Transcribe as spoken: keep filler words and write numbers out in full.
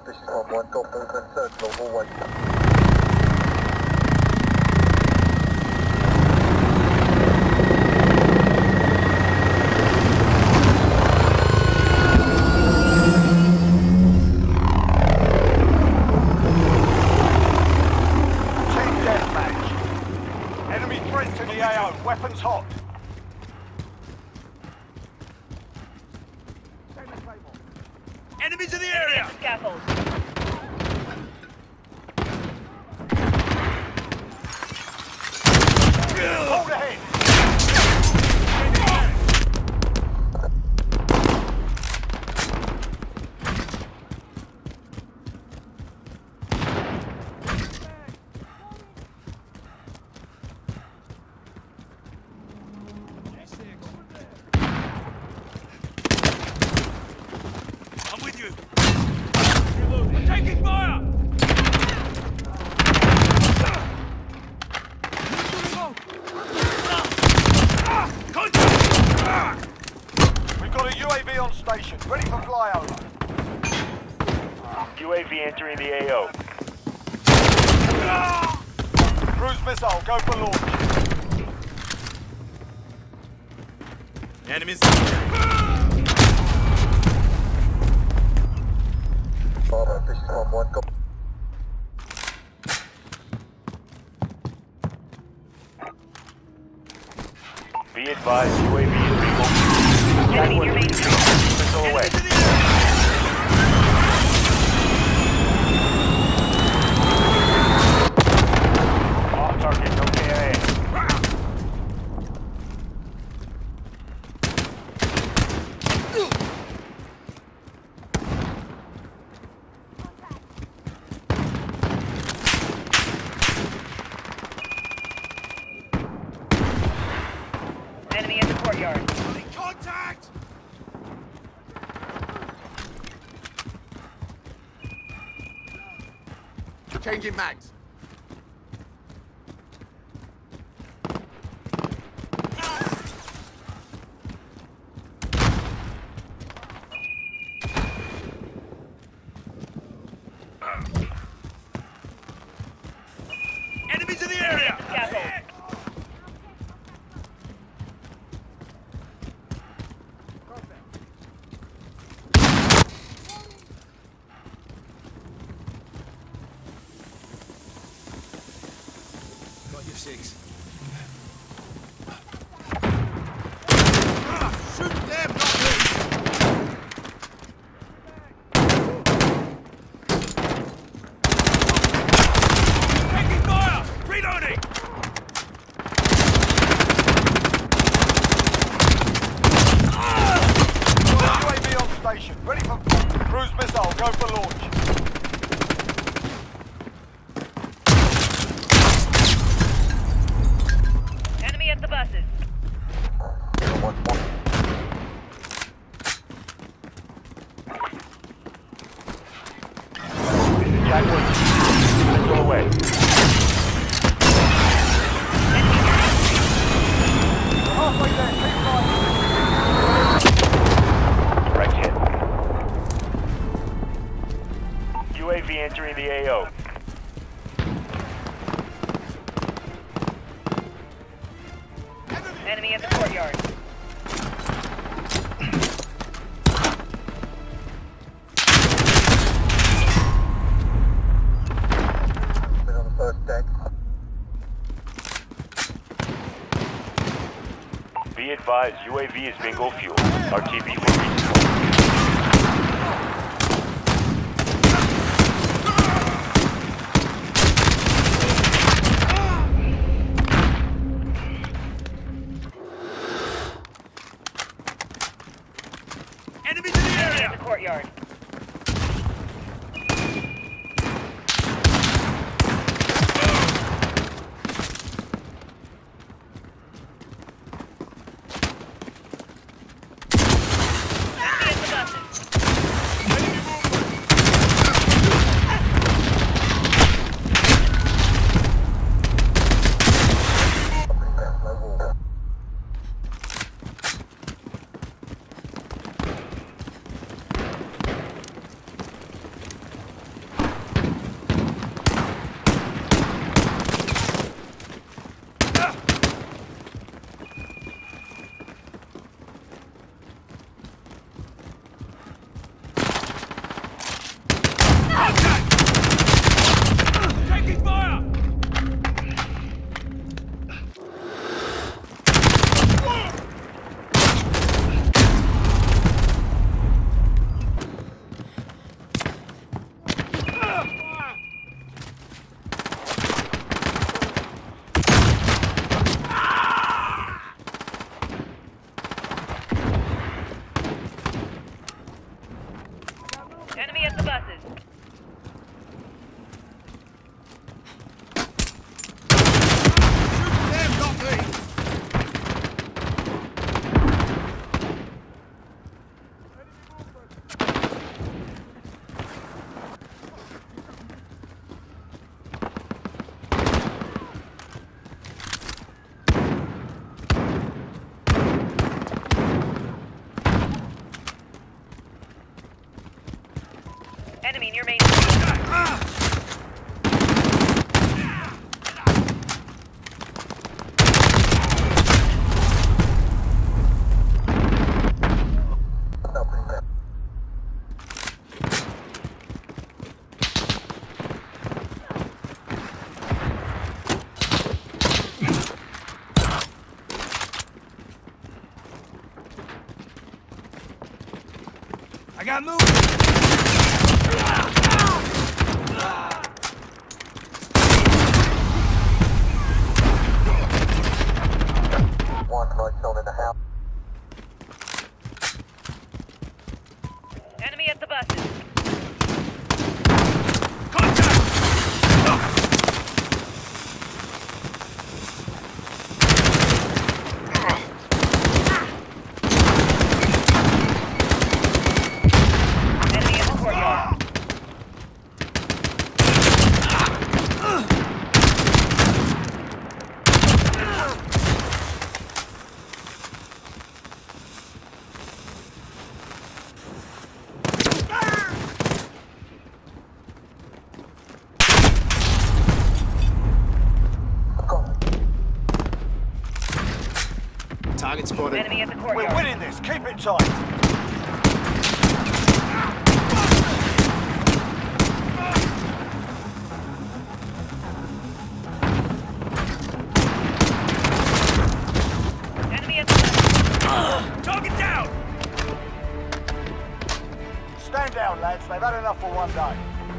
this is one one, got movement, third floor, hallway. Weapons hot. Enemies in the area! Scaffold. Hold ahead. I'm with you. Reloading. Taking fire! We've got a U A V on station, ready for flyover. U A V entering the A O. Cruise missile, go for launch. Enemies. Bravo, this is one one, got... Be advised, U A V is legal. Enemy near main. Missile away. Enemies in the area! Off target, no K I A. Enemy in the courtyard. Contact! Changing mags. Enemies in the area! Scaffold. Got your six. Shoot them, not me. Taking fire! Reloading! U A V on station, ready for cruise missile, go for launch. Enemy at the buses. one one. Jackwood. Missile away. Halfway there, keep flying. Direct hit. U A V entering the A O. Enemy in the courtyard. Been on the first deck. Be advised, U A V is bingo fuel. R T B for resupply. Enemies in the Enemy in area! the courtyard. Enemy at the buses. No wall. Enemy near main. Opening map. I got movement. One right zone in the house. Enemy at the buses. Enemy in the courtyard. Target spotted. Enemy at the We're courtyard. winning this. Keep it tight. Enemy at the buses. Target down! Stand down, lads. They've had enough for one day.